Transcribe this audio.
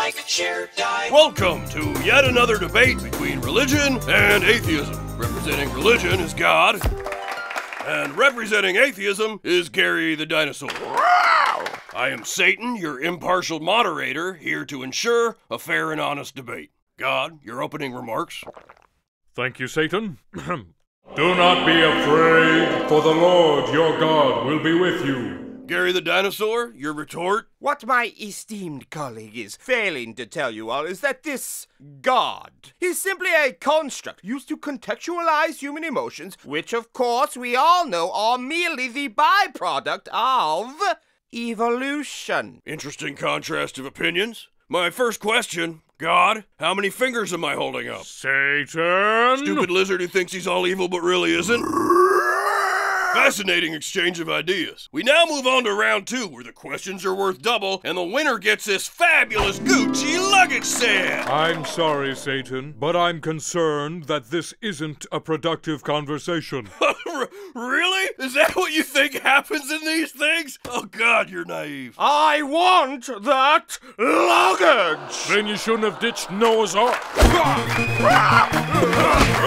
like, share, die. Welcome to yet another debate between religion and atheism. Representing religion is God, and representing atheism is Gary the Dinosaur. I am Satan, your impartial moderator, here to ensure a fair and honest debate. God, your opening remarks? Thank you, Satan. Do not be afraid, for the Lord your God will be with you. Gary the Dinosaur, your retort? What my esteemed colleague is failing to tell you all is that this God is simply a construct used to contextualize human emotions, which of course we all know are merely the byproduct of evolution. Interesting contrast of opinions. My first question, God, how many fingers am I holding up? Satan! Stupid lizard who thinks he's all evil but really isn't? Fascinating exchange of ideas. We now move on to round 2, where the questions are worth double, and the winner gets this fabulous Gucci luggage set! I'm sorry, Satan, but I'm concerned that this isn't a productive conversation. Really? Is that what you think happens in these things? Oh God, you're naive. I want that luggage! Then you shouldn't have ditched Noah's Ark.